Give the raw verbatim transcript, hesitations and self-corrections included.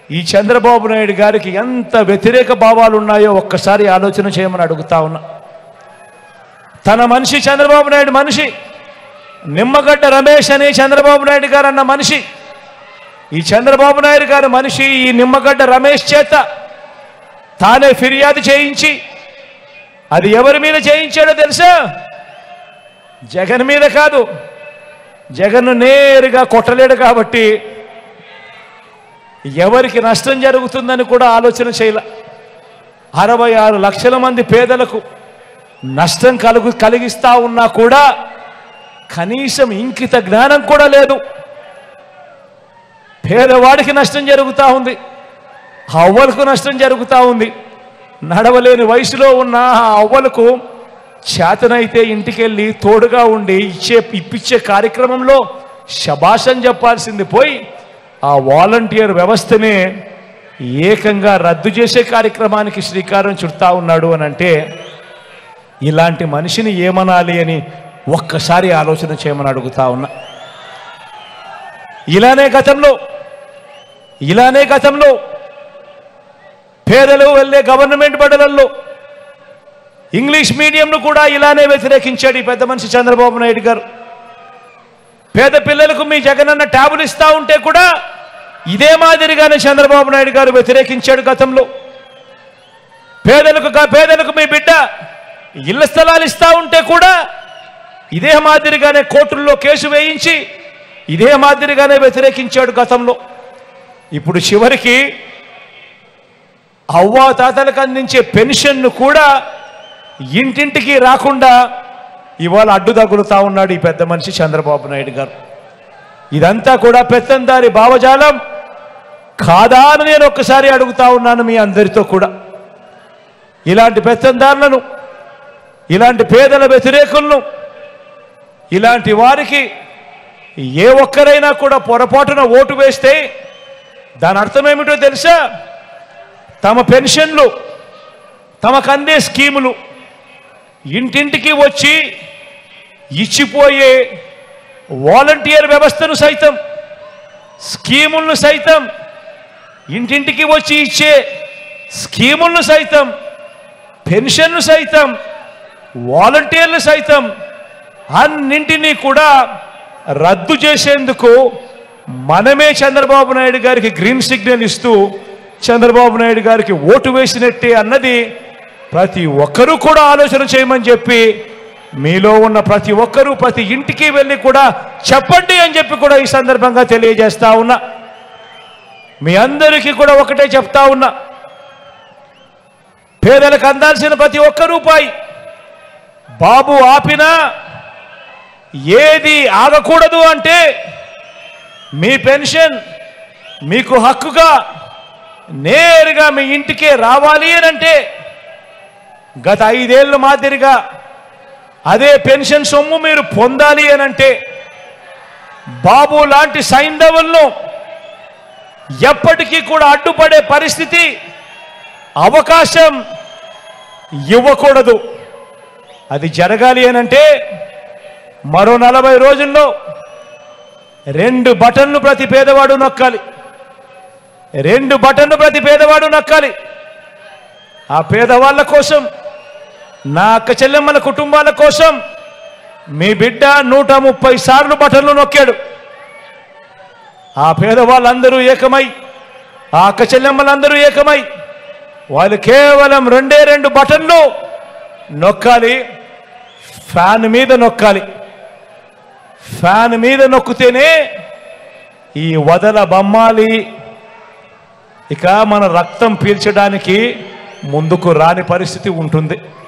ఈ చంద్రబాబు నాయుడు గారికి ఎంత వ్యతిరేక భావాలు ఉన్నాయో ఒక్కసారి ఆలోచన చేయమని అడుగుతా ఉన్నా. తన మనిషి చంద్రబాబు నాయుడు మనిషి, నిమ్మగడ్డ రమేష్ అనే చంద్రబాబు నాయుడు గారు అన్న మనిషి, ఈ చంద్రబాబు నాయుడు గారి మనిషి ఈ నిమ్మగడ్డ రమేష్ చేత తానే ఫిర్యాదు చేయించి, అది ఎవరి మీద చేయించాడో తెలుసా? జగన్ మీద కాదు. జగన్ నేరుగా కొట్టలేడు కాబట్టి ఎవరికి నష్టం జరుగుతుందని కూడా ఆలోచన చేయాల. అరవై ఆరు లక్షల మంది పేదలకు నష్టం కలుగు కలిగిస్తా ఉన్నా కూడా కనీసం ఇంకిత జ్ఞానం కూడా లేదు. పేదవాడికి నష్టం జరుగుతూ ఉంది, అవ్వలకు నష్టం జరుగుతూ ఉంది. నడవలేని వయసులో ఉన్న ఆ అవ్వలకు చేతనైతే ఇంటికెళ్ళి తోడుగా ఉండి ఇచ్చే ఇప్పించే కార్యక్రమంలో శభాషం చెప్పాల్సింది పోయి ఆ వాలంటీర్ వ్యవస్థనే ఏకంగా రద్దు చేసే కార్యక్రమానికి శ్రీకారం చుడతా ఉన్నాడు అని అంటే ఇలాంటి మనిషిని ఏమనాలి అని ఒక్కసారి ఆలోచన చేయమని అడుగుతా ఉన్నా. ఇలానే గతంలో ఇలానే గతంలో పేదలు వెళ్ళే గవర్నమెంట్ బడులలో ఇంగ్లీష్ మీడియంను కూడా ఇలానే వ్యతిరేకించాడు ఈ పెద్ద మనిషి చంద్రబాబు నాయుడు గారు. పేద పిల్లలకు మీ జగనన్న ట్యాబులు ఇస్తా ఉంటే కూడా ఇదే మాదిరిగానే చంద్రబాబు నాయుడు గారు వ్యతిరేకించాడు గతంలో. పేదలకు పేదలకు మీ బిడ్డ ఇళ్ల స్థలాలు ఇస్తా ఉంటే కూడా ఇదే మాదిరిగానే కోర్టుల్లో కేసు వేయించి ఇదే మాదిరిగానే వ్యతిరేకించాడు గతంలో. ఇప్పుడు చివరికి అవ్వా తాతలకు అందించే పెన్షన్ను కూడా ఇంటింటికి రాకుండా ఇవాళ అడ్డు తగులుతా ఉన్నాడు ఈ పెద్ద మనిషి చంద్రబాబు నాయుడు గారు. ఇదంతా కూడా పెత్తందారి భావజాలం కాదా అని నేను ఒక్కసారి అడుగుతా ఉన్నాను మీ అందరితో కూడా. ఇలాంటి పెత్తందారులను, ఇలాంటి పేదల వ్యతిరేకులను, ఇలాంటి వారికి ఏ ఒక్కరైనా కూడా పొరపాటున ఓటు వేస్తే దాని అర్థం ఏమిటో తెలుసా? తమ పెన్షన్లు, తమకు అందే స్కీములు ఇంటింటికి వచ్చి ఇచ్చిపోయే వాలంటీర్ వ్యవస్థను సైతం, స్కీములను సైతం, ఇంటింటికి వచ్చి ఇచ్చే స్కీములను సైతం, పెన్షన్లు సైతం, వాలంటీర్లు సైతం అన్నింటినీ కూడా రద్దు చేసేందుకు మనమే చంద్రబాబు నాయుడు గారికి గ్రీన్ సిగ్నల్ ఇస్తూ చంద్రబాబు నాయుడు గారికి ఓటు వేసినట్టే అన్నది ప్రతి ఒక్కరూ కూడా ఆలోచన చేయమని చెప్పి మీలో ఉన్న ప్రతి ఒక్కరూ ప్రతి ఇంటికి వెళ్ళి కూడా చెప్పండి అని చెప్పి కూడా ఈ సందర్భంగా తెలియజేస్తా ఉన్నా. మీ అందరికీ కూడా ఒకటే చెప్తా ఉన్నా, పేదలకు అందాల్సిన ప్రతి ఒక్క రూపాయి బాబు ఆపినా ఏది ఆగకూడదు అంటే మీ పెన్షన్ మీకు హక్కుగా నేరుగా మీ ఇంటికే రావాలి అని అంటే గత ఐదేళ్ల మాదిరిగా అదే పెన్షన్ సొమ్ము మీరు పొందాలి అని అంటే బాబు లాంటి సైంధవులను ఎప్పటికీ కూడా అడ్డుపడే పరిస్థితి, అవకాశం ఇవ్వకూడదు. అది జరగాలి అని అంటే మరో నలభై రోజుల్లో రెండు బటన్లు ప్రతి పేదవాడు నొక్కాలి. రెండు బటన్లు ప్రతి పేదవాడు నొక్కాలి. ఆ పేదవాళ్ళ కోసం, నా అక్క చెల్లెమ్మల కుటుంబాల కోసం మీ బిడ్డ నూట ముప్పై సార్లు బటన్లు నొక్కాడు. ఆ పేదవాళ్ళందరూ ఏకమై, ఆ అక్క చెల్లెమ్మలందరూ ఏకమై వాళ్ళు కేవలం రెండే రెండు బటన్లు నొక్కాలి. ఫ్యాన్ మీద నొక్కాలి. ఫ్యాన్ మీద నొక్కితేనే ఈ వదల బొమ్మాలి ఇక మన రక్తం పీల్చడానికి ముందుకు రాని పరిస్థితి ఉంటుంది.